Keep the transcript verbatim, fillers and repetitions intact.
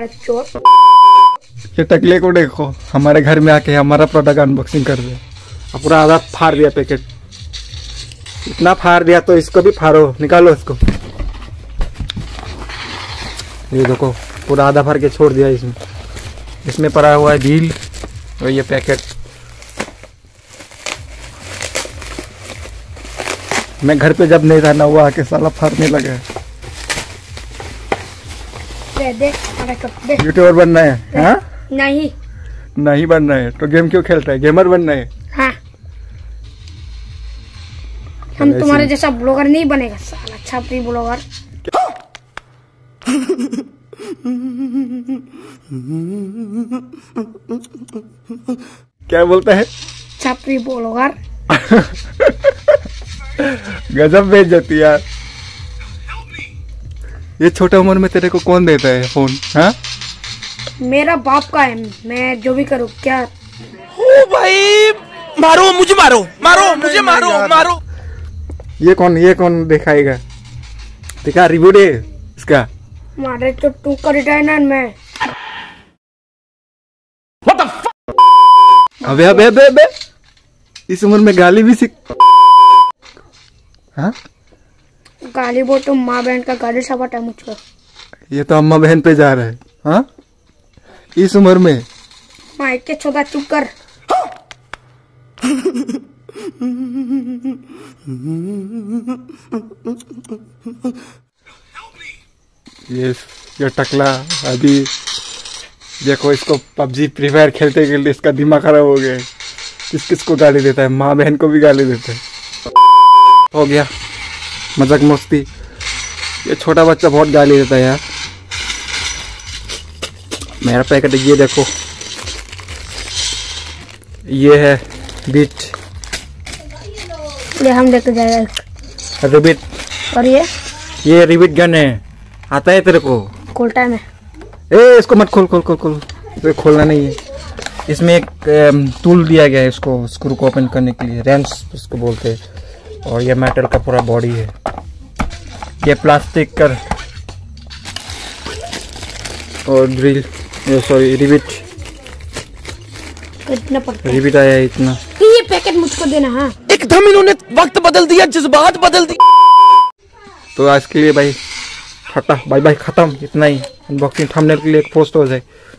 मारे चोर। ये टकले को देखो, हमारे घर में आके हमारा प्रोडक्ट अनबॉक्सिंग कर दे। पूरा आधा फाड़ दिया पैकेट, इतना फाड़ दिया तो इसको भी फाड़ो, निकालो इसको। ये देखो पूरा आधा फाड़ के छोड़ दिया इसमें। इसमें पड़ा हुआ है बिल और ये पैकेट। मैं घर पे जब नहीं था ना, वो आके साला फाड़ने लगा। दे दे दे। यूट्यूबर बनना है? हाँ? नहीं नहीं बनना है तो गेम क्यों खेलता है? गेमर बनना है। हाँ, हम तुम्हारे जैसा ब्लॉगर नहीं बनेगा साला, छापरी ब्लॉगर। क्या बोलता है? छापरी ब्लॉगर। गजब बेच जाती यार। ये छोटे उम्र में तेरे को कौन देता है फोन? हाँ, मेरा बाप का है, मैं जो भी करूँ क्या। ओ भाई, मारो मुझे, मारो मारो मुझे, मारो मारो। ये कौन ये कौन दिखाएगा? दिखा, रिव्यू दे इसका। मारे तो तू का रिटायर में। अबे अबे अबे अबे, इस उम्र में गाली भी सीख। हाँ, गाली बोल तो माँ बहन का गाली सपाटा है मुझको। ये तो अम्मा बहन पे जा रहा है। हाँ, इस उम्र में। माइक के छोटा चुप कर। ये ये टकला अभी देखो, इसको पबजी फ्री फायर खेलते खेलते इसका दिमाग खराब हो गया है। किस किस को गाली देता है, माँ बहन को भी गाली देता है। हो गया मजाक मस्ती। ये छोटा बच्चा बहुत गाली देता है यार। मेरा पैकेट ये देखो, ये है बीट। ये हम लेके जाएगा रिबिट। और ये ये रिबिट गन है, आता है तेरे को? खोलता है। ए, इसको मत खोल खोल खोल खोल तो खोलना नहीं है। इसमें एक टूल दिया गया है इसको स्क्रू को ओपन करने के लिए, रेंच उसको बोलते हैं। और ये मेटल का पूरा बॉडी है। ये प्लास्टिक का और ड्रिल, सॉरी रिबिट। कितना पड़ता है? रिबिट आया है इतना। ये पैकेट मुझको देना। हाँ, एकदम इन्होंने वक्त बदल दिया, जज्बात बदल दिए। तो आज के लिए भाई टाटा बाय बाय, खत्म। इतना ही अनबॉक्सिंग, थंबनेल के लिए एक पोस्ट हो जाए।